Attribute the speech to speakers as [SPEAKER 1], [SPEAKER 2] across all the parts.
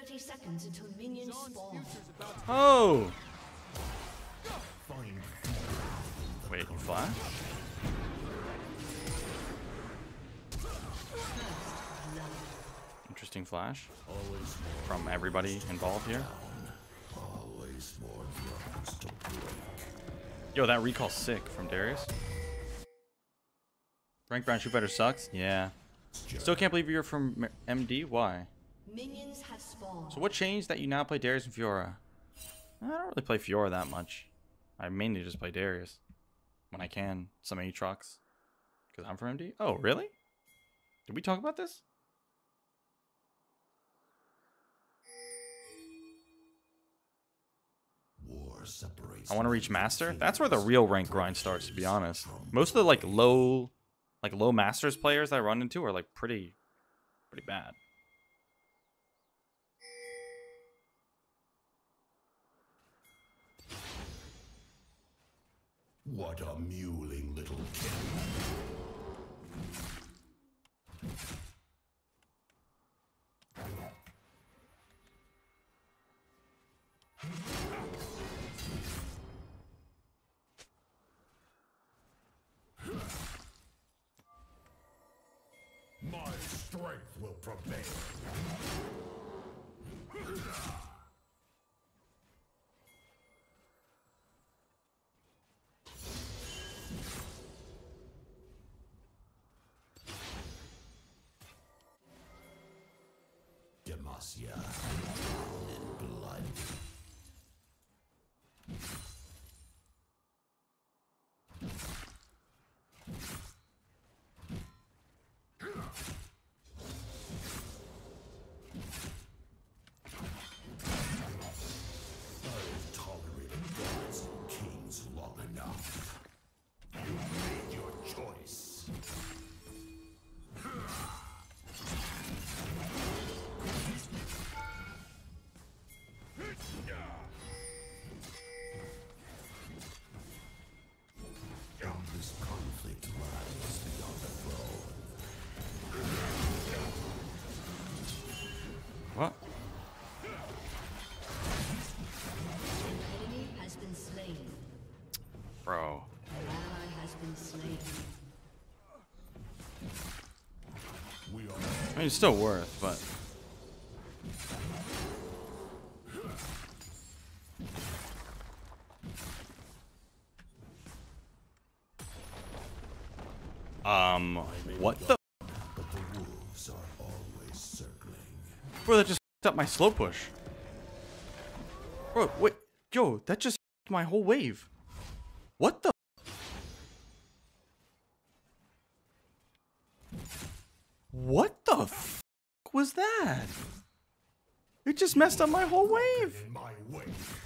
[SPEAKER 1] 30 seconds until minions spawn.
[SPEAKER 2] Oh! Wait, you flash? Interesting flash from everybody involved here. Yo, that recall's sick from Darius. Rank Brown Shoot Fighter sucks? Yeah. Still can't believe you're from MD? Why?
[SPEAKER 1] Minions have spawned.
[SPEAKER 2] So what changed that you now play Darius and Fiora? I don't really play Fiora that much. I mainly just play Darius. When I can. Some Aatrox. Because I'm from MD? Oh, really? Did we talk about this? I want to reach Master. That's where the real rank grind starts, to be honest. Most of the low Masters players that I run into are like pretty bad.
[SPEAKER 3] What a mewling little kid. My strength will prevail. Demacia in blood. I've tolerated gods and kings long enough. You made your choice. This conflict lies beyond the throne.
[SPEAKER 2] What?
[SPEAKER 1] Enemy has been slain.
[SPEAKER 2] Bro.
[SPEAKER 1] An ally has been slain.
[SPEAKER 2] I mean, it's still worth, but... what the?
[SPEAKER 3] But the wolves are always circling.
[SPEAKER 2] Bro, that just f***ed up my slow push. Bro, wait. Yo, that just f***ed my whole wave. What the? What the f*** was that? It just messed up my whole wave.
[SPEAKER 3] In my way.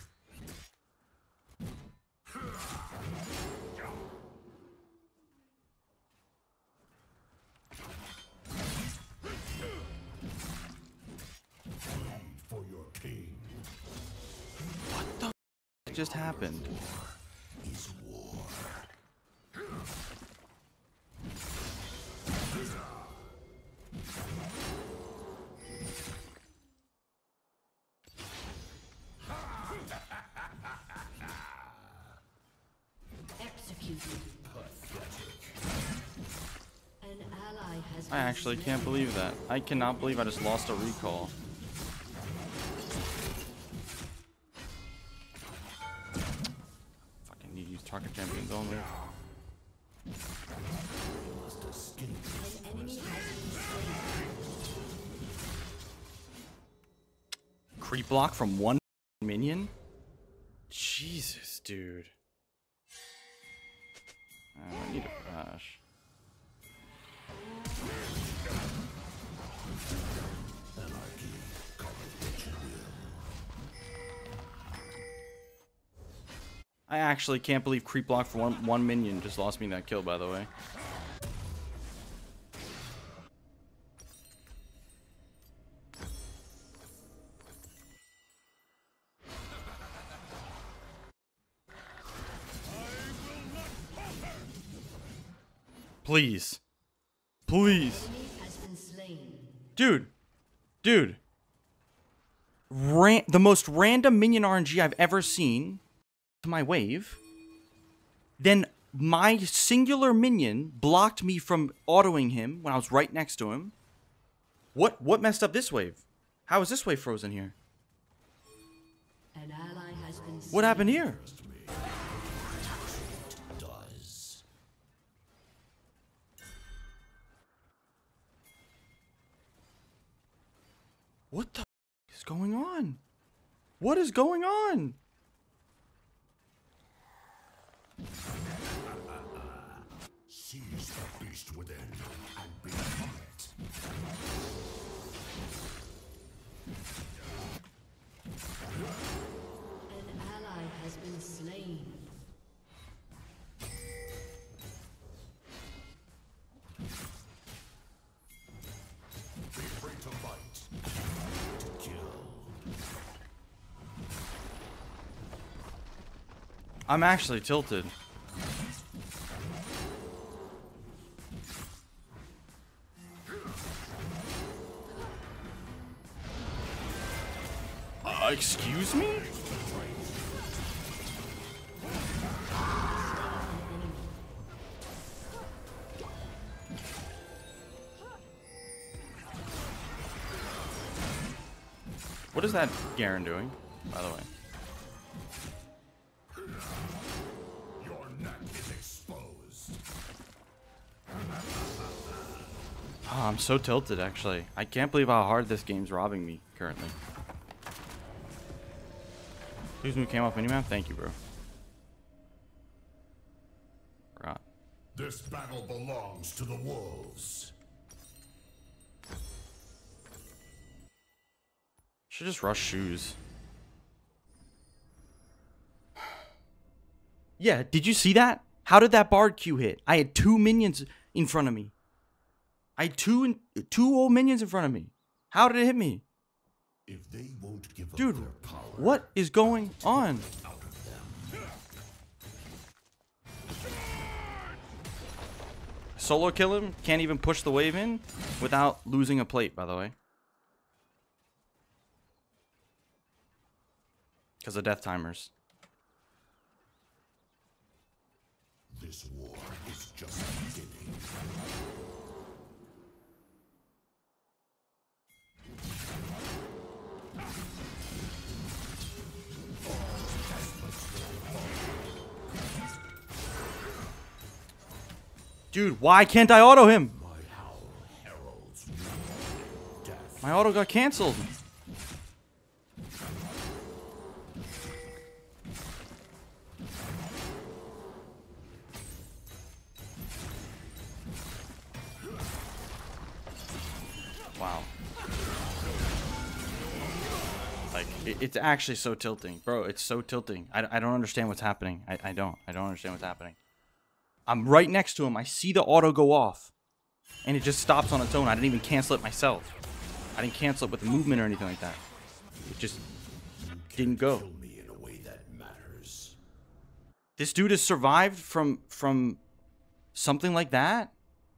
[SPEAKER 3] For your king.
[SPEAKER 2] What the f*** just happened?
[SPEAKER 3] Is war.
[SPEAKER 1] Executed. An ally has
[SPEAKER 2] I actually can't believe that. I cannot believe I just lost a recall. Fucking need to use target champions only.
[SPEAKER 1] An enemy has been slain.
[SPEAKER 2] Creep block from one minion? Jesus, dude. I need a crash. I actually can't believe creep block for one minion just lost me that kill, by the way. Please. Please.
[SPEAKER 1] Enemy has been slain.
[SPEAKER 2] Dude. Dude. the most random minion RNG I've ever seen to my wave. Then my singular minion blocked me from autoing him when I was right next to him. What messed up this wave? How is this wave frozen here?
[SPEAKER 1] An ally has been slain.
[SPEAKER 2] What happened here?
[SPEAKER 3] Does.
[SPEAKER 2] What the is going on? What is going on?
[SPEAKER 3] Seize the beast within and become it.
[SPEAKER 1] An ally has been slain.
[SPEAKER 3] Be free to fight. To kill.
[SPEAKER 2] I'm actually tilted. Excuse me? What is that Garen doing, by the way?
[SPEAKER 3] Your neck is exposed.
[SPEAKER 2] Oh, I'm so tilted, actually. I can't believe how hard this game's robbing me currently. Who's new came off minimap? Thank you, bro. Forgot.
[SPEAKER 3] This battle belongs to the wolves.
[SPEAKER 2] Should just rush shoes. Yeah, did you see that? How did that Bard Q hit? I had 2 minions in front of me. I had two old minions in front of me. How did it hit me?
[SPEAKER 3] If they won't give up
[SPEAKER 2] Dude,
[SPEAKER 3] their power,
[SPEAKER 2] what is going on?
[SPEAKER 3] out of them.
[SPEAKER 2] Solo kill him? Can't even push the wave in without losing a plate, by the way. Because of death timers.
[SPEAKER 3] This war is just beginning.
[SPEAKER 2] Dude, why can't I auto him?
[SPEAKER 3] My howl heralds death.
[SPEAKER 2] My auto got canceled. Wow. Like, it's actually so tilting. Bro, it's so tilting. I don't understand what's happening. I don't understand what's happening. I'm right next to him. I see the auto go off. And it just stops on its own. I didn't even cancel it myself. I didn't cancel it with the movement or anything like that. It just didn't go.
[SPEAKER 3] Kill me in a way that matters.
[SPEAKER 2] This dude has survived from something like that?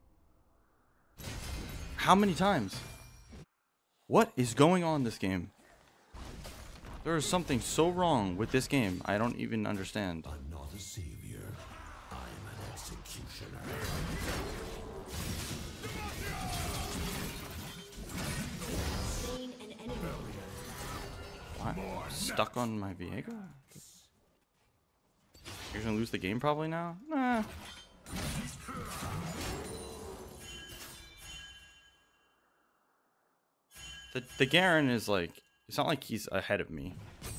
[SPEAKER 2] How many times? What is going on in this game? There is something so wrong with this game. I don't even understand.
[SPEAKER 3] I'm not a savior. I'm an executioner.
[SPEAKER 1] Slain an enemy.
[SPEAKER 2] What? Stuck on my Viego? You're gonna lose the game probably now? Nah. The Garen is like, it's not like he's ahead of me.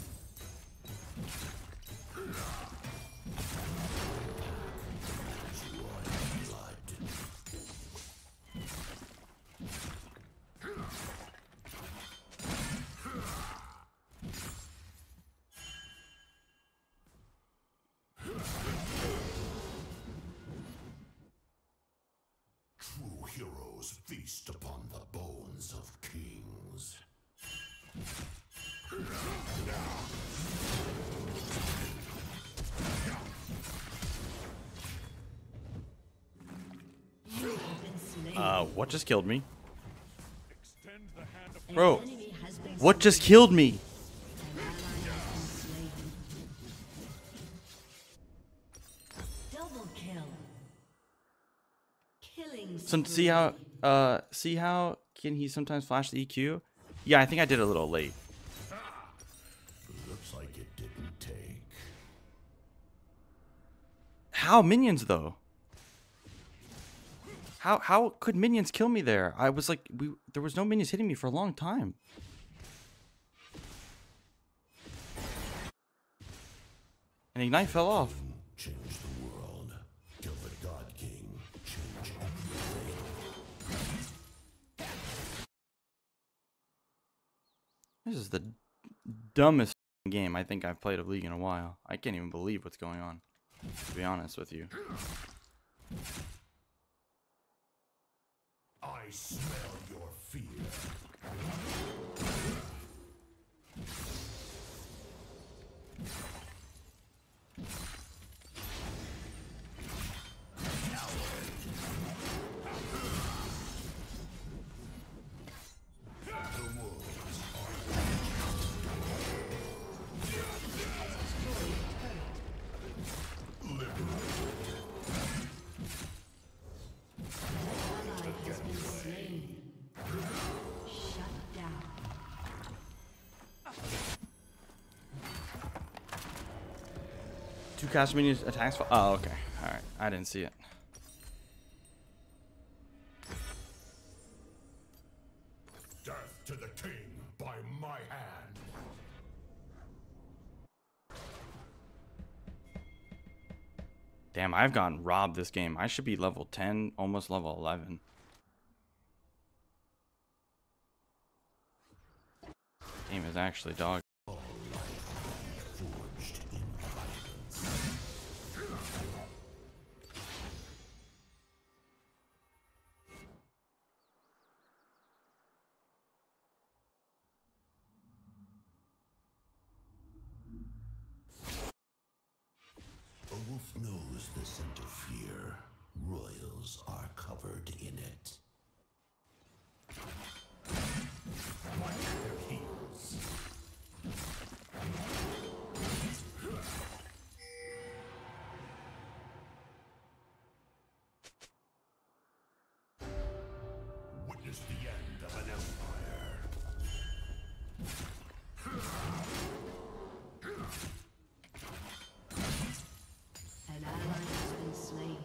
[SPEAKER 3] True heroes feast upon the bones of kings.
[SPEAKER 1] You have been slain.
[SPEAKER 2] What just killed me?
[SPEAKER 1] An
[SPEAKER 2] Bro,
[SPEAKER 1] enemy has been
[SPEAKER 2] what just killed me? So see how can he sometimes flash the EQ? Yeah, I think I did it a little late.
[SPEAKER 3] Looks like it didn't take.
[SPEAKER 2] How minions though? How could minions kill me there? I was like, there was no minions hitting me for a long time. And Ignite fell off.
[SPEAKER 3] Change the world. Kill the God King. Change everything.
[SPEAKER 2] This is the dumbest game I think I've played of League in a while. I can't even believe what's going on, to be honest with you.
[SPEAKER 3] I smell your fear.
[SPEAKER 1] Ally has been slain. Shut down.
[SPEAKER 2] Two cast minions attacks. Oh, okay. All right. I didn't see it.
[SPEAKER 3] Death to the king by my hand.
[SPEAKER 2] Damn, I've gotten robbed this game. I should be level 10, almost level 11. Game is actually dog.
[SPEAKER 3] Forged in violence. A wolf knows the scent of fear. Royals are covered in it. Their heels. Witness the end of an empire.
[SPEAKER 1] An ally has been slain.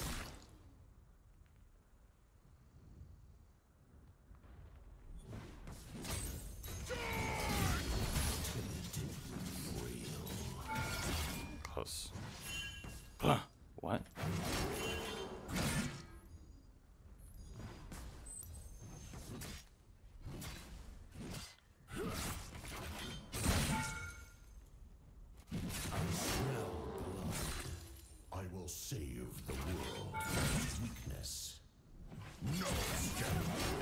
[SPEAKER 2] Close. Huh. What?
[SPEAKER 3] Smell blood. I will save the world from its weakness. No escape.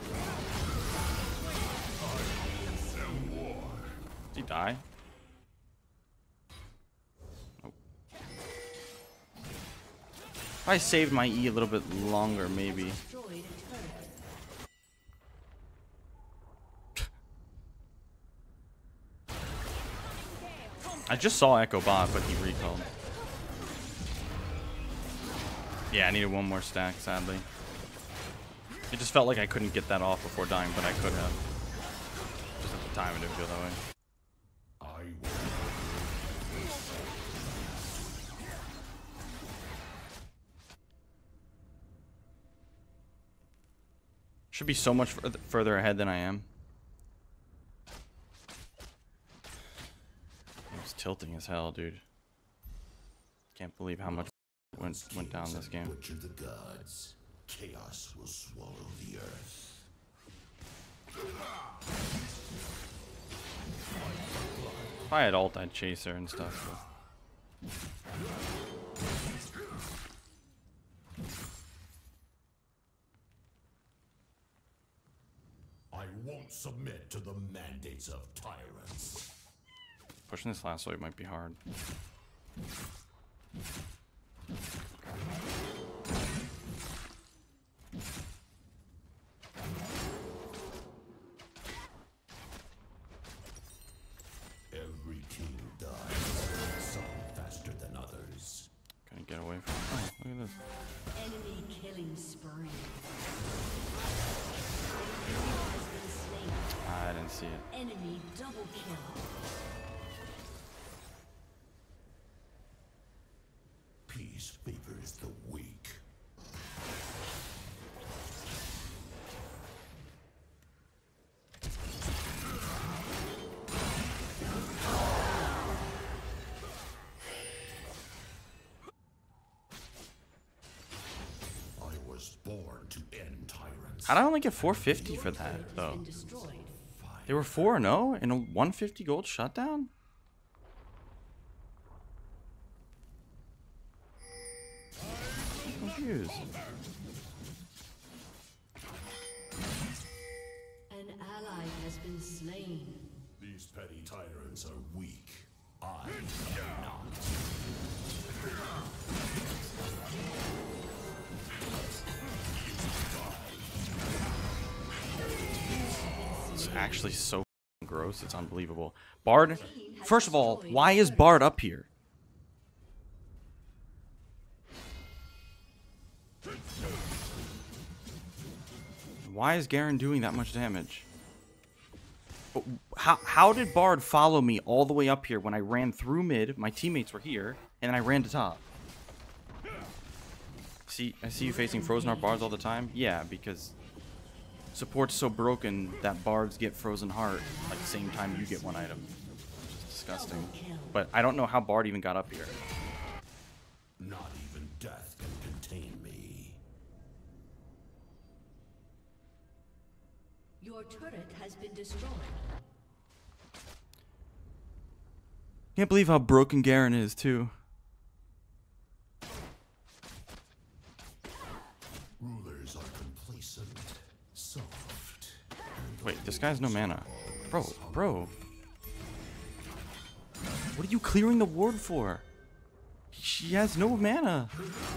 [SPEAKER 3] I am war.
[SPEAKER 2] Did he die? Nope. If I saved my E a little bit longer, maybe.
[SPEAKER 1] Destroyed a turret.
[SPEAKER 2] I just saw Echo Bot, but he recalled. Yeah, I needed one more stack, sadly. It just felt like I couldn't get that off before dying, but I could have. Just at the time, it didn't feel that way.
[SPEAKER 3] I will.
[SPEAKER 2] Should be so much further ahead than I am. It's tilting as hell, dude. Can't believe how much went down this game.
[SPEAKER 3] Butcher the gods. Chaos will swallow the earth.
[SPEAKER 2] If I had ult, I'd chase her and stuff. But...
[SPEAKER 3] I won't submit to the mandates of tyrants.
[SPEAKER 2] pushing this last wave might be hard.
[SPEAKER 3] Every king dies, some faster than others.
[SPEAKER 2] Gonna get away from. Oh, look at this.
[SPEAKER 1] Enemy killing spree. Has been slain.
[SPEAKER 2] I didn't see it.
[SPEAKER 1] Enemy double kill.
[SPEAKER 3] Peace favors the weak. I was born to end tyrants.
[SPEAKER 2] How'd I only get 450 for that, though?
[SPEAKER 1] Been destroyed.
[SPEAKER 2] They were 4-0 in a 150 gold shutdown? I'm confused.
[SPEAKER 1] An ally has been slain.
[SPEAKER 3] These petty tyrants are weak. I am not.
[SPEAKER 2] It's actually so gross. It's unbelievable. Bard, first of all, why is Bard up here? Why is Garen doing that much damage? How did Bard follow me all the way up here when I ran through mid, my teammates were here, and then I ran to top? See, I see you facing Frozen Heart Bards all the time? Yeah, because support's so broken that Bards get Frozen Heart like the same time you get one item. Which is disgusting. But I don't know how Bard even got up here.
[SPEAKER 3] Not even death can contain me.
[SPEAKER 1] Your turret has been destroyed.
[SPEAKER 2] Can't believe how broken Garen is, too.
[SPEAKER 3] Rulers are complacent, soft.
[SPEAKER 2] Wait, this guy's no mana. Bro. What are you clearing the ward for? She has no mana.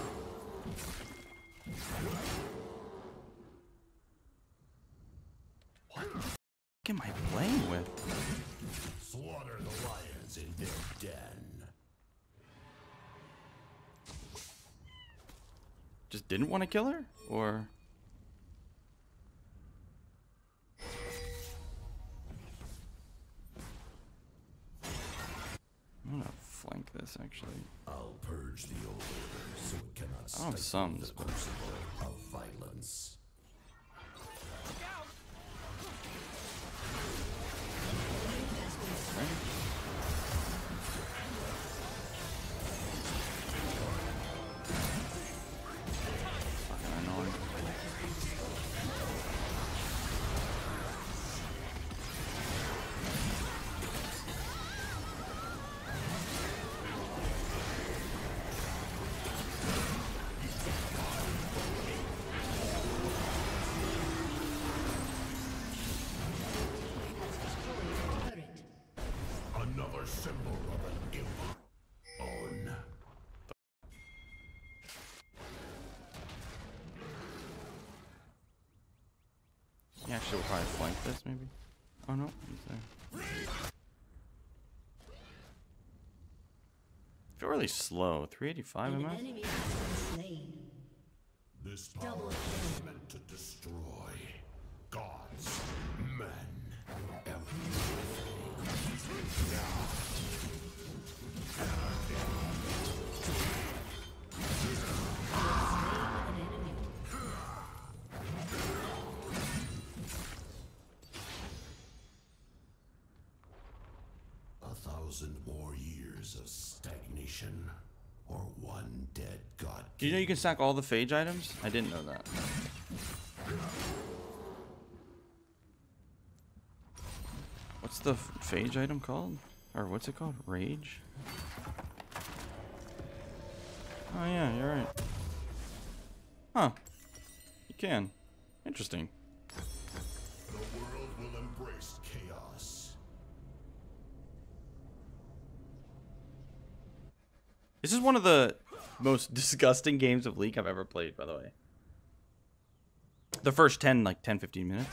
[SPEAKER 2] What the f am I playing with?
[SPEAKER 3] Slaughter the lions in their den.
[SPEAKER 2] Just didn't want to kill her? Or... I'm gonna flank this, actually.
[SPEAKER 3] I'll purge the old order so it cannot
[SPEAKER 2] I don't have
[SPEAKER 3] stifle
[SPEAKER 2] sums,
[SPEAKER 3] the
[SPEAKER 2] but...
[SPEAKER 3] crucible of violence.
[SPEAKER 2] Fucking annoying.
[SPEAKER 1] Turret.
[SPEAKER 3] Another symbol of an imp. Own.
[SPEAKER 2] Yeah, actually, we'll probably flank this, maybe. Oh no, he's there. I feel really slow. 385
[SPEAKER 1] An
[SPEAKER 2] am I?
[SPEAKER 1] enemy has been slain.
[SPEAKER 3] This power
[SPEAKER 1] Double
[SPEAKER 3] is meant to destroy gods, men, everything.
[SPEAKER 1] An enemy.
[SPEAKER 3] 1,000 more years of stagnation, or one dead god.
[SPEAKER 2] Do you know you can stack all the Phage items? I didn't know that. What's the Phage item called? Or what's it called? Rage? Oh yeah, you're right. Huh. You can. Interesting.
[SPEAKER 3] The world will embrace chaos.
[SPEAKER 2] This is one of the most disgusting games of League I've ever played, by the way. The first 10, 15 minutes.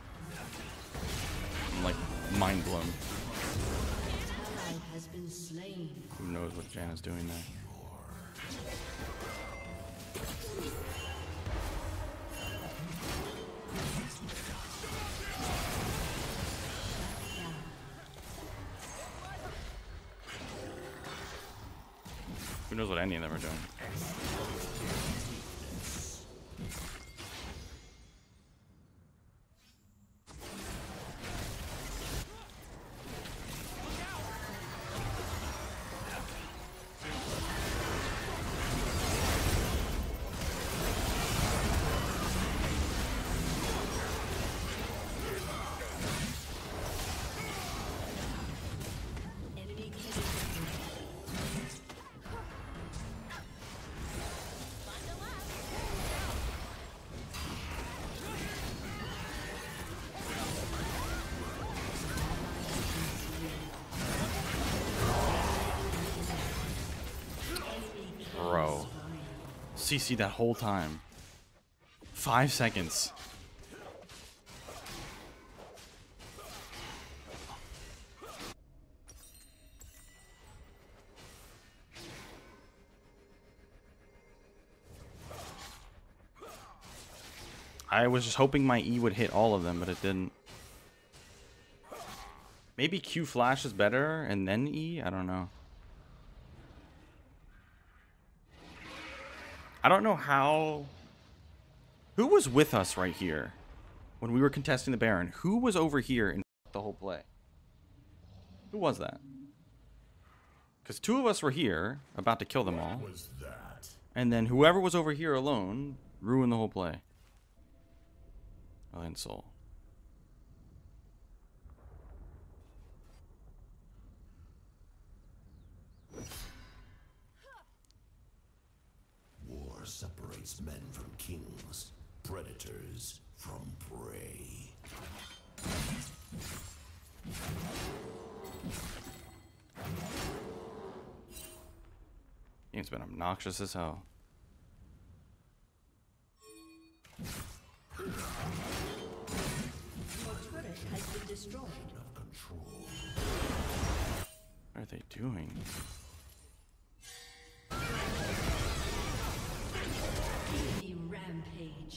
[SPEAKER 2] I'm like mind blown.
[SPEAKER 1] Ally has been slain.
[SPEAKER 2] Who knows what Janna's doing there? Who knows what any of them are doing?
[SPEAKER 1] Enemy killing.
[SPEAKER 2] Bro. CC that whole time. 5 seconds. I was just hoping my E would hit all of them, but it didn't. Maybe Q flash is better and then E? I don't know. I don't know how... Who was with us right here when we were contesting the Baron? Who was over here in the whole play? Who was that? Because 2 of us were here, about to kill them all.
[SPEAKER 3] What was that?
[SPEAKER 2] And then whoever was over here alone ruined the whole play. Valiant Soul.
[SPEAKER 3] War separates men from kings, predators from prey.
[SPEAKER 2] Game's been obnoxious as hell.
[SPEAKER 1] Your turret has been destroyed.
[SPEAKER 3] Of control.
[SPEAKER 2] What are they doing?
[SPEAKER 1] Enemy rampage.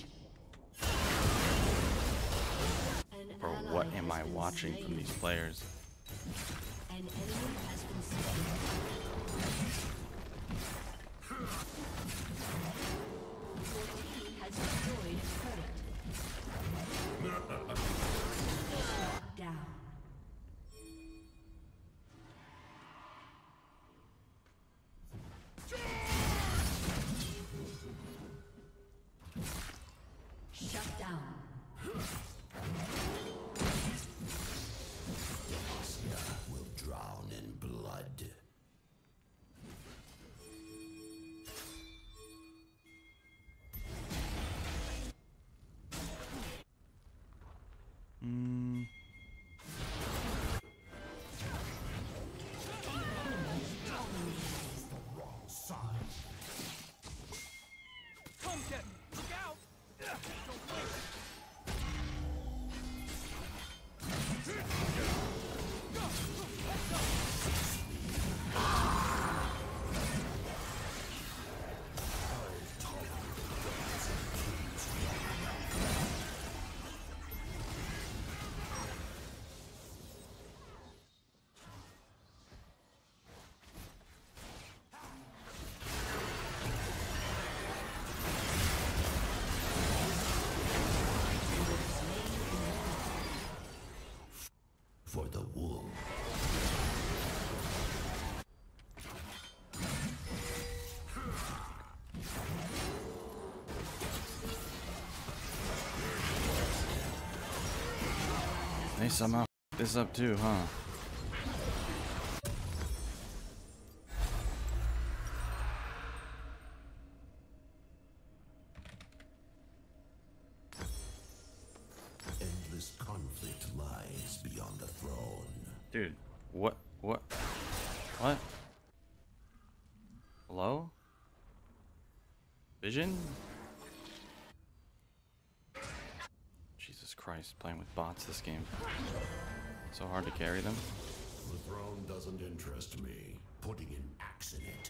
[SPEAKER 1] An
[SPEAKER 2] Bro,
[SPEAKER 1] ally
[SPEAKER 2] what am
[SPEAKER 1] has
[SPEAKER 2] I
[SPEAKER 1] been
[SPEAKER 2] watching
[SPEAKER 1] slain.
[SPEAKER 2] from these players?
[SPEAKER 1] An enemy has been slain. Your team has destroyed a turret. Shut down. Shut down.
[SPEAKER 3] Ossia will drown in blood.
[SPEAKER 2] Hmm.
[SPEAKER 3] Wrong side.
[SPEAKER 4] Come get me! Look out! Don't wait!
[SPEAKER 3] For the wool.
[SPEAKER 2] They somehow f***ed this up too, huh?
[SPEAKER 3] Endless conflict lies beyond the throne.
[SPEAKER 2] Dude, what? What? What? Hello? Vision? Jesus Christ, playing with bots this game. So hard to carry them.
[SPEAKER 3] The throne doesn't interest me. Putting an axe in it.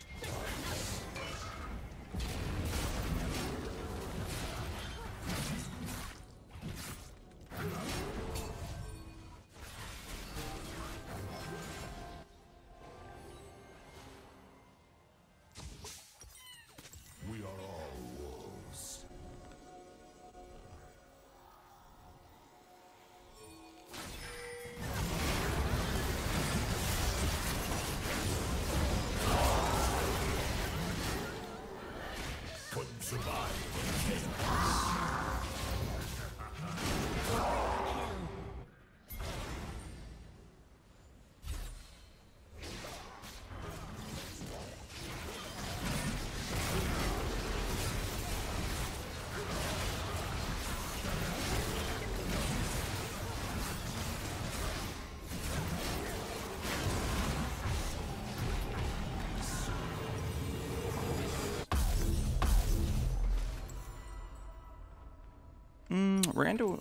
[SPEAKER 2] Randu.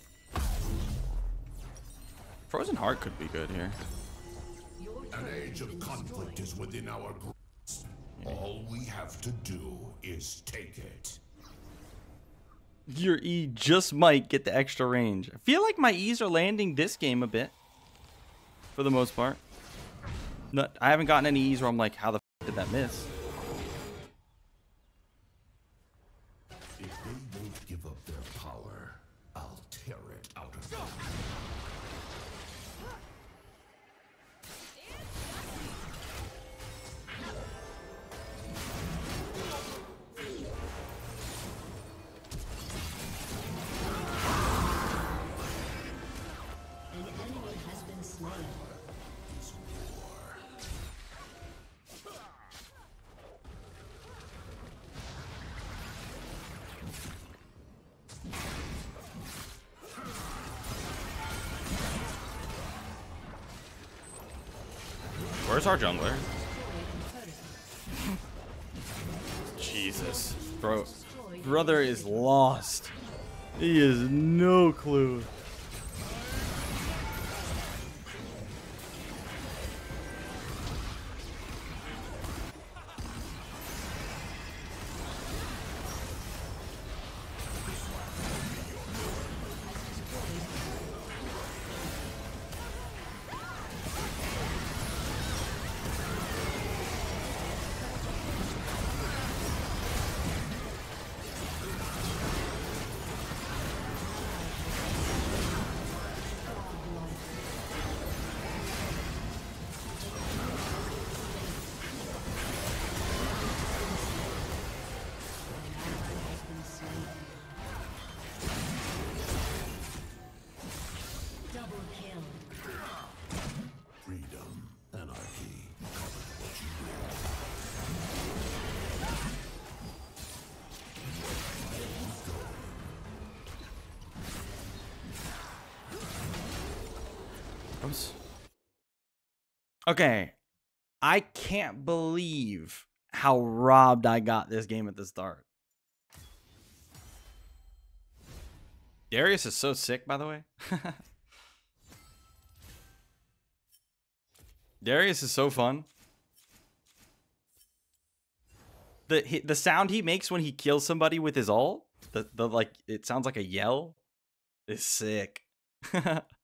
[SPEAKER 2] Frozen Heart could be good here.
[SPEAKER 1] Your
[SPEAKER 3] An
[SPEAKER 1] turret
[SPEAKER 3] age
[SPEAKER 1] has
[SPEAKER 3] of
[SPEAKER 1] been
[SPEAKER 3] conflict
[SPEAKER 1] destroyed.
[SPEAKER 3] is within our grasp. All we have to do is take it.
[SPEAKER 2] Your E just might get the extra range. I feel like my E's are landing this game a bit. For the most part. Not, I haven't gotten any E's where I'm like, how the f did that miss?
[SPEAKER 3] If they won't give up their power, I'll tear it out of them.
[SPEAKER 1] An enemy has been slain.
[SPEAKER 3] Is war.
[SPEAKER 2] Where's our jungler? Jesus. Bro. Brother is lost. He has no clue.
[SPEAKER 1] Double kill.
[SPEAKER 3] Freedom, anarchy.
[SPEAKER 2] Oops. Okay. I can't believe how robbed I got this game at the start. Darius is so sick, by the way. Darius is so fun. The sound he makes when he kills somebody with his ult, the like, it sounds like a yell, is sick.